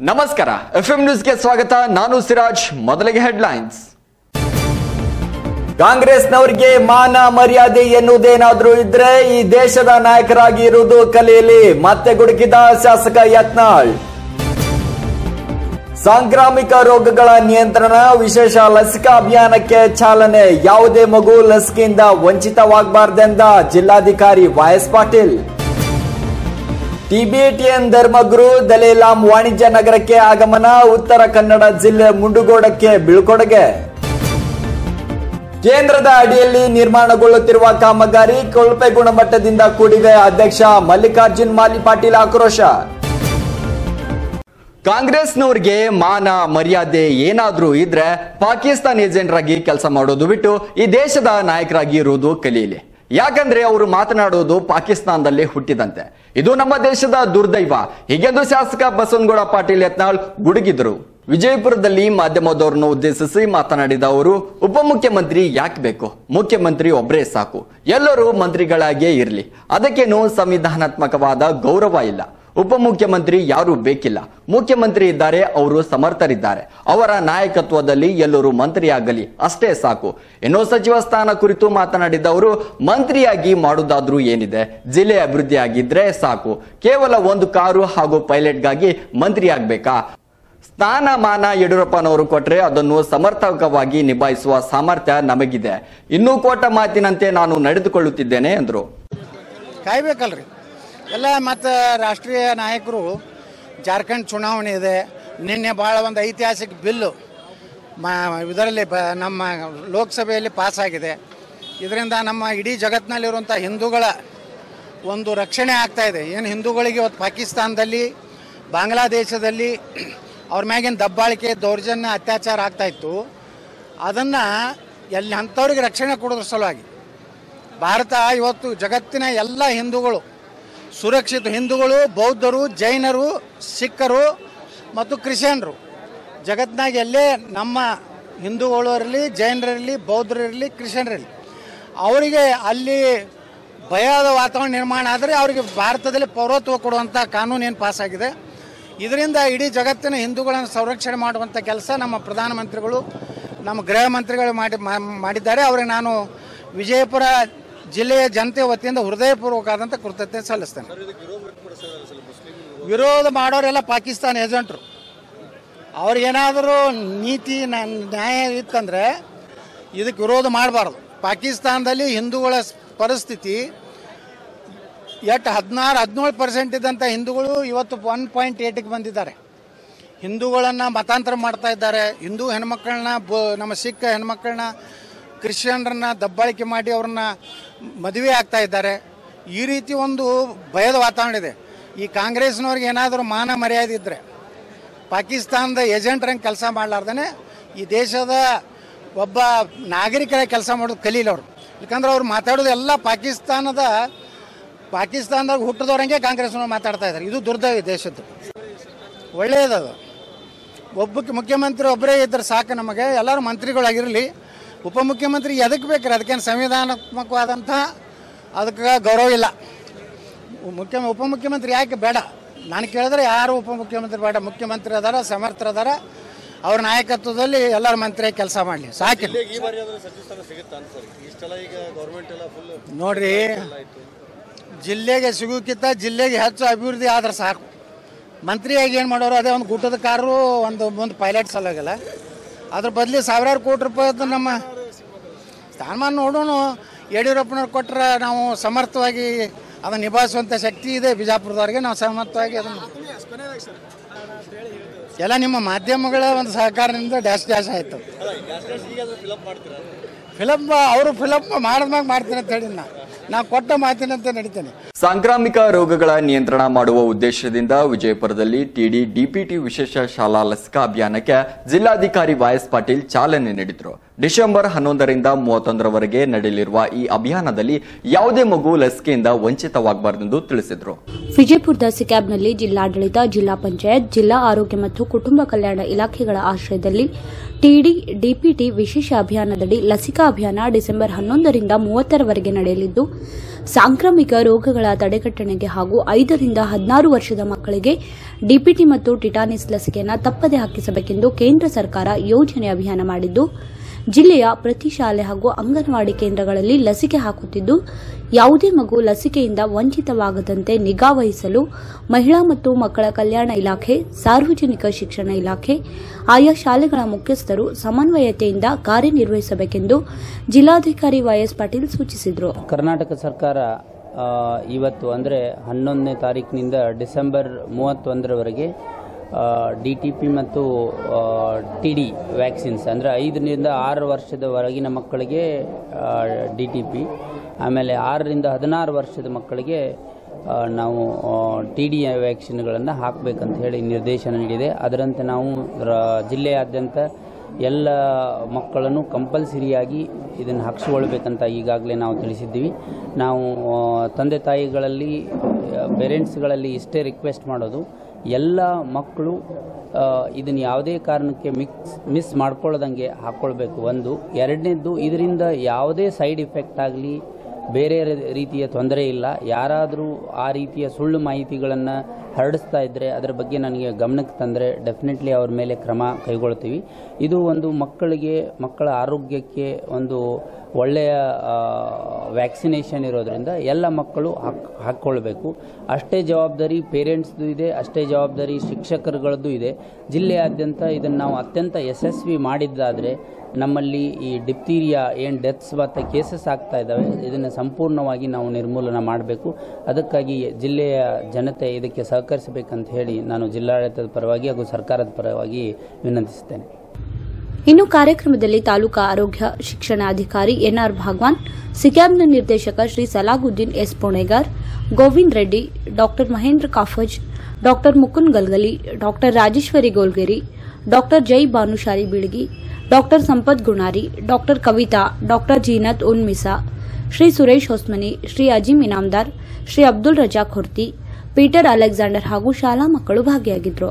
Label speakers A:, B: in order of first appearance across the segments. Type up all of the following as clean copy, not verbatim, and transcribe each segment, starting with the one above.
A: ನಮಸ್ಕಾರ ಎಫ್ಎಂ ನ್ಯೂಸ್ಗೆ ಸ್ವಾಗತ. ನಾನು ಸಿರಾಜ್. ಮೊದಲಿಗೆ ಹೆಡ್ಲೈನ್ಸ್. ಕಾಂಗ್ರೆಸ್ನವರಿಗೆ ಮಾನ ಮರ್ಯಾದೆ ಎನ್ನುವುದೇನಾದ್ರೂ ಇದ್ರೆ ಈ ದೇಶದ ನಾಯಕರಾಗಿ ಇರುವುದು ಕಲಿಯಲಿ. ಮತ್ತೆ ಗುಡುಕಿದ ಶಾಸಕ ಯತ್ನಾಳ್. ಸಾಂಕ್ರಾಮಿಕ ರೋಗಗಳ ನಿಯಂತ್ರಣ ವಿಶೇಷ ಲಸಿಕಾ ಅಭಿಯಾನಕ್ಕೆ ಚಾಲನೆ. ಯಾವುದೇ ಮಗು ಲಸಿಕೆಯಿಂದ ವಂಚಿತವಾಗಬಾರದೆಂದ ಜಿಲ್ಲಾಧಿಕಾರಿ ವೈಎಸ್ ಪಾಟೀಲ್. ಟಿಬಿಟಿಎನ್ ಧರ್ಮಗುರು ದಲೇಲಾಂ ವಾಣಿಜ್ಯ ನಗರಕ್ಕೆ ಆಗಮನ. ಉತ್ತರ ಕನ್ನಡ ಜಿಲ್ಲೆ ಮುಂಡಗೋಡಕ್ಕೆ ಬೀಳ್ಕೊಡುಗೆ. ಕೇಂದ್ರದ ಅಡಿಯಲ್ಲಿ ನಿರ್ಮಾಣಗೊಳ್ಳುತ್ತಿರುವ ಕಾಮಗಾರಿ ಕೊಳಪೆ ಗುಣಮಟ್ಟದಿಂದ ಕೂಡಿದೆ. ಅಧ್ಯಕ್ಷ ಮಲ್ಲಿಕಾರ್ಜುನ್ ಮಾಲಿ ಪಾಟೀಲ್ ಆಕ್ರೋಶ. ಕಾಂಗ್ರೆಸ್ನವರಿಗೆ ಮಾನ ಮರ್ಯಾದೆ ಏನಾದ್ರೂ ಇದ್ರೆ ಪಾಕಿಸ್ತಾನ ಏಜೆಂಟರಾಗಿ ಕೆಲಸ ಮಾಡೋದು ಬಿಟ್ಟು ಈ ದೇಶದ ನಾಯಕರಾಗಿ ಇರುವುದು ಕಲಿಯಲಿ. ಯಾಕಂದ್ರೆ ಅವರು ಮಾತನಾಡೋದು ಪಾಕಿಸ್ತಾನದಲ್ಲೇ ಹುಟ್ಟಿದಂತೆ. ಇದು ನಮ್ಮ ದೇಶದ ದುರ್ದೈವ. ಹೀಗೆಂದು ಶಾಸಕ ಬಸವನಗೌಡ ಪಾಟೀಲ್ ಯತ್ನಾಳ್ ಗುಡುಗಿದ್ರು. ವಿಜಯಪುರದಲ್ಲಿ ಮಾಧ್ಯಮದವರನ್ನು ಉದ್ದೇಶಿಸಿ ಮಾತನಾಡಿದ ಅವರು, ಉಪಮುಖ್ಯಮಂತ್ರಿ ಯಾಕೆ ಬೇಕು? ಮುಖ್ಯಮಂತ್ರಿ ಒಬ್ಬರೇ ಸಾಕು. ಎಲ್ಲರೂ ಮಂತ್ರಿಗಳಾಗಿಯೇ ಇರಲಿ. ಅದಕ್ಕೇನು ಸಂವಿಧಾನಾತ್ಮಕವಾದ ಗೌರವ ಇಲ್ಲ. ಉಪಮುಖ್ಯಮಂತ್ರಿ ಯಾರು ಬೇಕಿಲ್ಲ. ಮುಖ್ಯಮಂತ್ರಿ ಇದ್ದಾರೆ, ಅವರು ಸಮರ್ಥರಿದ್ದಾರೆ. ಅವರ ನಾಯಕತ್ವದಲ್ಲಿ ಎಲ್ಲರೂ ಮಂತ್ರಿಯಾಗಲಿ, ಅಷ್ಟೇ ಸಾಕು. ಇನ್ನು ಸಚಿವ ಸ್ಥಾನ ಕುರಿತು ಮಾತನಾಡಿದ ಅವರು, ಮಂತ್ರಿಯಾಗಿ ಮಾಡುವುದಾದ್ರೂ ಏನಿದೆ? ಜಿಲ್ಲೆ ಅಭಿವೃದ್ಧಿ ಆಗಿದ್ರೆ ಸಾಕು. ಕೇವಲ ಒಂದು ಕಾರು ಹಾಗೂ ಪೈಲಟ್ಗಾಗಿ ಮಂತ್ರಿ ಆಗ್ಬೇಕಾ? ಸ್ಥಾನಮಾನ ಯಡಿಯೂರಪ್ಪನವರು ಕೊಟ್ರೆ ಅದನ್ನು ಸಮರ್ಥಕವಾಗಿ ನಿಭಾಯಿಸುವ ಸಾಮರ್ಥ್ಯ ನಮಗಿದೆ. ಇನ್ನೂ ಕೋಟ ಮಾತಿನಂತೆ ನಾನು ನಡೆದುಕೊಳ್ಳುತ್ತಿದ್ದೇನೆ ಎಂದರು.
B: ಕಾಯ್ಬೇಕಲ್ರಿ ಎಲ್ಲ. ಮತ್ತು ರಾಷ್ಟ್ರೀಯ ನಾಯಕರು ಜಾರ್ಖಂಡ್ ಚುನಾವಣೆ ಇದೆ. ನಿನ್ನೆ ಭಾಳ ಒಂದು ಐತಿಹಾಸಿಕ ಬಿಲ್ಲು ಇದರಲ್ಲಿ ನಮ್ಮ ಲೋಕಸಭೆಯಲ್ಲಿ ಪಾಸಾಗಿದೆ. ಇದರಿಂದ ನಮ್ಮ ಇಡೀ ಜಗತ್ತಿನಲ್ಲಿರುವಂಥ ಹಿಂದೂಗಳ ಒಂದು ರಕ್ಷಣೆ ಆಗ್ತಾ ಇದೆ. ಏನು ಹಿಂದೂಗಳಿಗೆ ಇವತ್ತು ಪಾಕಿಸ್ತಾನದಲ್ಲಿ, ಬಾಂಗ್ಲಾದೇಶದಲ್ಲಿ ಅವ್ರ ಮ್ಯಾಗಿನ ದಬ್ಬಾಳಿಕೆ, ದೌರ್ಜನ್ಯ, ಅತ್ಯಾಚಾರ ಆಗ್ತಾಯಿತ್ತು. ಅದನ್ನು ಎಲ್ಲಿ ಅಂಥವ್ರಿಗೆ ರಕ್ಷಣೆ ಕೊಡೋದ್ರ ಸಲುವಾಗಿ ಭಾರತ ಇವತ್ತು ಜಗತ್ತಿನ ಎಲ್ಲ ಹಿಂದೂಗಳು ಸುರಕ್ಷಿತ. ಹಿಂದೂಗಳು, ಬೌದ್ಧರು, ಜೈನರು, ಸಿಖ್ಖರು ಮತ್ತು ಕ್ರಿಶ್ಚಿಯನ್ರು ಜಗತ್ತಿನಾಗ ಎಲ್ಲೇ ನಮ್ಮ ಹಿಂದೂಗಳು ಇರಲಿ, ಜೈನರಿರಲಿ, ಬೌದ್ಧರಿರಲಿ, ಕ್ರಿಶ್ಚಿಯನ್ರಿರಲಿ, ಅವರಿಗೆ ಅಲ್ಲಿ ಭಯದ ವಾತಾವರಣ ನಿರ್ಮಾಣ ಆದರೆ ಅವರಿಗೆ ಭಾರತದಲ್ಲಿ ಪೌರತ್ವ ಕೊಡುವಂಥ ಕಾನೂನು ಏನು ಪಾಸಾಗಿದೆ. ಇದರಿಂದ ಇಡೀ ಜಗತ್ತಿನ ಹಿಂದೂಗಳನ್ನು ಸಂರಕ್ಷಣೆ ಮಾಡುವಂಥ ಕೆಲಸ ನಮ್ಮ ಪ್ರಧಾನಮಂತ್ರಿಗಳು, ನಮ್ಮ ಗೃಹ ಮಂತ್ರಿಗಳು ಮಾಡಿದ್ದಾರೆ. ಅವರಿಗೆ ನಾನು ವಿಜಯಪುರ ಜಿಲ್ಲೆಯ ಜನತೆ ವತಿಯಿಂದ ಹೃದಯಪೂರ್ವಕವಾದಂಥ ಕೃತಜ್ಞತೆ ಸಲ್ಲಿಸ್ತೇನೆ. ವಿರೋಧ ಮಾಡೋರೆಲ್ಲ ಪಾಕಿಸ್ತಾನ ಏಜೆಂಟ್ರು. ಅವ್ರಿಗೇನಾದರೂ ನೀತಿ ನ್ಯಾಯ ಇತ್ತಂದರೆ ಇದಕ್ಕೆ ವಿರೋಧ ಮಾಡಬಾರ್ದು. ಪಾಕಿಸ್ತಾನದಲ್ಲಿ ಹಿಂದೂಗಳ ಪರಿಸ್ಥಿತಿ 17% ಇದ್ದಂಥ ಹಿಂದೂಗಳು ಇವತ್ತು 1.8ಗೆ ಬಂದಿದ್ದಾರೆ. ಹಿಂದೂಗಳನ್ನು ಮತಾಂತರ ಮಾಡ್ತಾ ಇದ್ದಾರೆ. ಹಿಂದೂ ಹೆಣ್ಮಕ್ಕಳನ್ನ, ನಮ್ಮ ಸಿಖ್ ಹೆಣ್ಮಕ್ಕಳನ್ನ, ಕ್ರಿಶ್ಚಿಯನ್ರನ್ನ ದಬ್ಬಾಳಿಕೆ ಮಾಡಿ ಅವ್ರನ್ನ ಮದುವೆ ಆಗ್ತಾ ಇದ್ದಾರೆ. ಈ ರೀತಿ ಒಂದು ಭಯದ ವಾತಾವರಣ ಇದೆ. ಈ ಕಾಂಗ್ರೆಸ್ನವ್ರಿಗೆ ಏನಾದರೂ ಮಾನ ಮರ್ಯಾದೆ ಇದ್ದರೆ ಪಾಕಿಸ್ತಾನದ ಏಜೆಂಟ್ರಂಗೆ ಕೆಲಸ ಮಾಡಲಾರ್ದೇ ಈ ದೇಶದ ಒಬ್ಬ ನಾಗರಿಕರ ಕೆಲಸ ಮಾಡೋದು ಕಲೀಲಿ ಅವರು. ಯಾಕಂದ್ರೆ ಅವ್ರು ಮಾತಾಡೋದು ಎಲ್ಲ ಪಾಕಿಸ್ತಾನದಾಗ ಹುಟ್ಟಿದವ್ರಂಗೆ ಕಾಂಗ್ರೆಸ್ನವ್ರು ಮಾತಾಡ್ತಾ ಇದ್ದಾರೆ. ಇದು ದುರ್ದೈವ ದೇಶದ್ದು. ಒಳ್ಳೆಯದದು. ಮುಖ್ಯಮಂತ್ರಿ ಒಬ್ಬರೇ ಇದ್ದರೆ ಸಾಕು ನಮಗೆ. ಎಲ್ಲರೂ ಮಂತ್ರಿಗಳಾಗಿರಲಿ. ಉಪಮುಖ್ಯಮಂತ್ರಿ ಎದಕ್ಕೆ ಬೇಕಾರೆ ಅದಕ್ಕೇನು ಸಂವಿಧಾನಾತ್ಮಕವಾದಂಥ ಅದಕ್ಕೆ ಗೌರವ ಇಲ್ಲ. ಉಪಮುಖ್ಯಮಂತ್ರಿ ಯಾಕೆ ಬೇಡ? ನಾನು ಕೇಳಿದ್ರೆ ಯಾರು ಉಪಮುಖ್ಯಮಂತ್ರಿ ಬೇಡ. ಮುಖ್ಯಮಂತ್ರಿ ಅದಾರ, ಸಮರ್ಥರದಾರ. ಅವ್ರ ನಾಯಕತ್ವದಲ್ಲಿ ಎಲ್ಲರ ಮಂತ್ರಿ ಕೆಲಸ ಮಾಡಲಿ, ಸಾಕಿಲ್ಲ. ನೋಡ್ರಿ, ಜಿಲ್ಲೆಗೆ ಸಿಗೋಕ್ಕಿಂತ ಜಿಲ್ಲೆಗೆ ಹೆಚ್ಚು ಅಭಿವೃದ್ಧಿ ಆದ್ರೆ ಸಾಕು. ಮಂತ್ರಿಯಾಗಿ ಏನು ಮಾಡೋರು? ಅದೇ ಒಂದು ಗುಟ್ಟದ ಕಾರು, ಒಂದು ಪೈಲಟ್ ಸಲುವಾಗಿಲ್ಲ. ಅದ್ರ ಬದಲಿ ಸಾವಿರಾರು ಕೋಟಿ ರೂಪಾಯಿ ನಮ್ಮ ಸ್ಥಾನಮಾನ ನೋಡೋಣ. ಯಡಿಯೂರಪ್ಪನವ್ರು ಕೊಟ್ಟರೆ ನಾವು ಸಮರ್ಥವಾಗಿ ಅದನ್ನು ನಿಭಾಯಿಸುವಂಥ ಶಕ್ತಿ ಇದೆ ಬಿಜಾಪುರದವ್ರಿಗೆ. ನಾವು ಸಮರ್ಥವಾಗಿ ಅದನ್ನು ಎಲ್ಲ ನಿಮ್ಮ ಮಾಧ್ಯಮಗಳ ಒಂದು ಸಹಕಾರದಿಂದ ಡ್ಯಾಶ್ ಆಯಿತು. ಅವರು ಫಿಲಪ್ ಮಾಡಿದ್ಮ್ಯಾಗ ಮಾಡ್ತೀನಿ ಅಂತ ಹೇಳಿ ನಾ ಕೊಟ್ಟ ಮಾತಿನ ಅಂತ ನಡೀತೇನೆ.
A: ಸಾಂಕ್ರಾಮಿಕ ರೋಗಗಳ ನಿಯಂತ್ರಣ ಮಾಡುವ ಉದ್ದೇಶದಿಂದ ವಿಜಯಪುರದಲ್ಲಿ ಟಿಡಿ ಡಿಪಿಟಿ ವಿಶೇಷ ಶಾಲಾ ಲಸಿಕಾ ಅಭಿಯಾನಕ್ಕೆ ಜಿಲ್ಲಾಧಿಕಾರಿ ವೈಎಸ್ ಪಾಟೀಲ್ ಚಾಲನೆ ನೀಡಿದರು. ಡಿಸೆಂಬರ್ 11ರಿಂದ 31ರವರೆಗೆ ನಡೆಯಲಿರುವ ಈ ಅಭಿಯಾನದಲ್ಲಿ ಯಾವುದೇ ಮಗು ಲಸಿಕೆಯಿಂದ ವಂಚಿತವಾಗಬಾರದೆಂದು ತಿಳಿಸಿದರು.
C: ವಿಜಯಪುರದ ಸಿಕ್ಯಾಬ್ನಲ್ಲಿ ಜಿಲ್ಲಾಡಳಿತ, ಜಿಲ್ಲಾ ಪಂಚಾಯತ್, ಜಿಲ್ಲಾ ಆರೋಗ್ಯ ಮತ್ತು ಕುಟುಂಬ ಕಲ್ಯಾಣ ಇಲಾಖೆಗಳ ಆಶ್ರಯದಲ್ಲಿ ಟಿಡಿ ಡಿಪಿಟಿ ವಿಶೇಷ ಅಭಿಯಾನದಡಿ ಲಸಿಕಾ ಅಭಿಯಾನ ಡಿಸೆಂಬರ್ 11ರಿಂದ 30ರವರೆಗೆ ನಡೆಯಲಿದ್ದು, ಸಾಂಕ್ರಾಮಿಕ ರೋಗಗಳ ತಡೆಗಟ್ಟಣೆಗೆ ಹಾಗೂ 5 ರಿಂದ 16 ವರ್ಷದ ಮಕ್ಕಳಿಗೆ ಡಿಪಿಟಿ ಮತ್ತು ಟಿಟಾನಿಸ್ ಲಸಿಕೆಯನ್ನು ತಪ್ಪದೆ ಹಾಕಿಸಬೇಕೆಂದು ಕೇಂದ್ರ ಸರ್ಕಾರ ಯೋಜನೆ ಅಭಿಯಾನ ಮಾಡಿದ್ದು, ಜಿಲ್ಲೆಯ ಪ್ರತಿ ಶಾಲೆ ಹಾಗೂ ಅಂಗನವಾಡಿ ಕೇಂದ್ರಗಳಲ್ಲಿ ಲಸಿಕೆ ಹಾಕುತ್ತಿದ್ದು, ಯಾವುದೇ ಮಗು ಲಸಿಕೆಯಿಂದ ವಂಚಿತವಾಗದಂತೆ ನಿಗಾ ವಹಿಸಲು ಮಹಿಳಾ ಮತ್ತು ಮಕ್ಕಳ ಕಲ್ಯಾಣ ಇಲಾಖೆ, ಸಾರ್ವಜನಿಕ ಶಿಕ್ಷಣ ಇಲಾಖೆ, ಆಯಾ ಶಾಲೆಗಳ ಮುಖ್ಯಸ್ಥರು ಸಮನ್ವಯತೆಯಿಂದ ಕಾರ್ಯನಿರ್ವಹಿಸಬೇಕೆಂದು ಜಿಲ್ಲಾಧಿಕಾರಿ ವೈಎಸ್ ಪಾಟೀಲ್ ಸೂಚಿಸಿದರು.
D: ಕರ್ನಾಟಕ ಸರ್ಕಾರ ಇವತ್ತು ಅಂದರೆ 11ನೇ ತಾರೀಕಿನಿಂದ ಡಿಸೆಂಬರ್ 31ರವರೆಗೆ DTP ಮತ್ತು TD ವ್ಯಾಕ್ಸಿನ್ಸ್ ಅಂದರೆ 5 ರಿಂದ 6 ವರ್ಷದವರೆಗಿನ ಮಕ್ಕಳಿಗೆ DTP, ಆಮೇಲೆ 6 ರಿಂದ 16 ವರ್ಷದ ಮಕ್ಕಳಿಗೆ ನಾವು TD ವ್ಯಾಕ್ಸಿನ್ಗಳನ್ನು ಹಾಕಬೇಕಂತ ಹೇಳಿ ನಿರ್ದೇಶನ ನೀಡಿದೆ. ಅದರಂತೆ ನಾವು ಜಿಲ್ಲೆಯಾದ್ಯಂತ ಎಲ್ಲ ಮಕ್ಕಳನ್ನು ಕಂಪಲ್ಸರಿಯಾಗಿ ಇದನ್ನು ಹಾಕಿಸಿಕೊಳ್ಬೇಕಂತ ಈಗಾಗಲೇ ನಾವು ತಿಳಿಸಿದ್ದೀವಿ. ನಾವು ತಂದೆ ತಾಯಿಗಳಲ್ಲಿ ಪೇರೆಂಟ್ಸ್ಗಳಲ್ಲಿ ಇಷ್ಟೇ ರಿಕ್ವೆಸ್ಟ್ ಮಾಡೋದು, ಎಲ್ಲ ಮಕ್ಕಳು ಇದನ್ನು ಯಾವುದೇ ಕಾರಣಕ್ಕೆ ಮಿಸ್ ಮಾಡ್ಕೊಳ್ಳೋದಂಗೆ ಹಾಕ್ಕೊಳ್ಬೇಕು. ಒಂದು, ಎರಡನೇದ್ದು, ಇದರಿಂದ ಯಾವುದೇ ಸೈಡ್ ಇಫೆಕ್ಟ್ ಆಗಲಿ ಬೇರೆ ರೀತಿಯ ತೊಂದರೆ ಇಲ್ಲ. ಯಾರಾದರೂ ಆ ರೀತಿಯ ಸುಳ್ಳು ಮಾಹಿತಿಗಳನ್ನು ಹರಡಿಸ್ತಾ ಇದ್ದರೆ ಅದರ ಬಗ್ಗೆ ನನಗೆ ಗಮನಕ್ಕೆ ತಂದರೆ ಡೆಫಿನೆಟ್ಲಿ ಅವ್ರ ಮೇಲೆ ಕ್ರಮ ಕೈಗೊಳ್ತೀವಿ. ಇದು ಒಂದು ಮಕ್ಕಳ ಆರೋಗ್ಯಕ್ಕೆ ಒಂದು ಒಳ್ಳೆಯ ವ್ಯಾಕ್ಸಿನೇಷನ್ ಇರೋದರಿಂದ ಎಲ್ಲ ಮಕ್ಕಳು ಹಾಕ್ಕೊಳ್ಬೇಕು. ಅಷ್ಟೇ ಜವಾಬ್ದಾರಿ ಪೇರೆಂಟ್ಸ್ದು ಇದೆ, ಅಷ್ಟೇ ಜವಾಬ್ದಾರಿ ಶಿಕ್ಷಕರುಗಳದ್ದು ಇದೆ. ಜಿಲ್ಲೆಯಾದ್ಯಂತ ಇದನ್ನು ನಾವು ಅತ್ಯಂತ ಯಶಸ್ವಿ ಮಾಡಿದ್ದಾದರೆ ನಮ್ಮಲ್ಲಿ ಈ ಡಿಪ್ತೀರಿಯಾ ಏನು ಡೆತ್ಸ್ ಮತ್ತು ಕೇಸಸ್ ಆಗ್ತಾ ಇದ್ದಾವೆ ಇದನ್ನು ಸಂಪೂರ್ಣವಾಗಿ ನಾವು ನಿರ್ಮೂಲನ ಮಾಡಬೇಕು. ಅದಕ್ಕಾಗಿ ಜಿಲ್ಲೆಯ ಜನತೆ ಇದಕ್ಕೆ ಸಹಕರಿಸಬೇಕಂತ ಹೇಳಿ ನಾನು ಜಿಲ್ಲಾಡಳಿತದ ಪರವಾಗಿ ಹಾಗೂ ಸರ್ಕಾರದ ಪರವಾಗಿ ವಿನಂತಿಸುತ್ತೇನೆ.
C: ಇನ್ನು ಕಾರ್ಯಕ್ರಮದಲ್ಲಿ ತಾಲೂಕಾ ಆರೋಗ್ಯ ಶಿಕ್ಷಣಾಧಿಕಾರಿ ಎನ್ಆರ್ ಭಾಗವಾನ್, ಸಿಕ್ಯಾಬ್ನ ನಿರ್ದೇಶಕ ಶ್ರೀ ಸಲಾಗುದ್ದೀನ್ ಎಸ್ ಪುಣೇಗಾರ್, ಗೋವಿಂದ್ ರೆಡ್ಡಿ, ಡಾ ಮಹೇಂದ್ರ ಕಾಫಜ್, ಡಾ ಮುಕುಂದ್ ಗಲ್ಗಲಿ, ಡಾ ರಾಜೇಶ್ವರಿ ಗೋಲ್ಗೇರಿ, ಡಾ ಜೈ ಭಾನುಶಾಲಿ ಬೀಳಗಿ, ಡಾ ಸಂಪತ್ ಗುಣಾರಿ, ಡಾ ಕವಿತಾ, ಡಾ ಜೀನತ್ ಉನ್ಮಿಸಾ, ಶ್ರೀ ಸುರೇಶ್ ಹೊಸ್ಮನಿ, ಶ್ರೀ ಅಜೀಂ ಇನಾಮ್ದಾರ್, ಶ್ರೀ ಅಬ್ದುಲ್ ರಜಾಕ್ ಹೊರ್ತಿ, ಪೀಟರ್ ಅಲೆಕ್ಸಾಂಡರ್ ಹಾಗೂ ಶಾಲಾ ಮಕ್ಕಳು ಭಾಗಿಯಾಗಿದ್ದರು.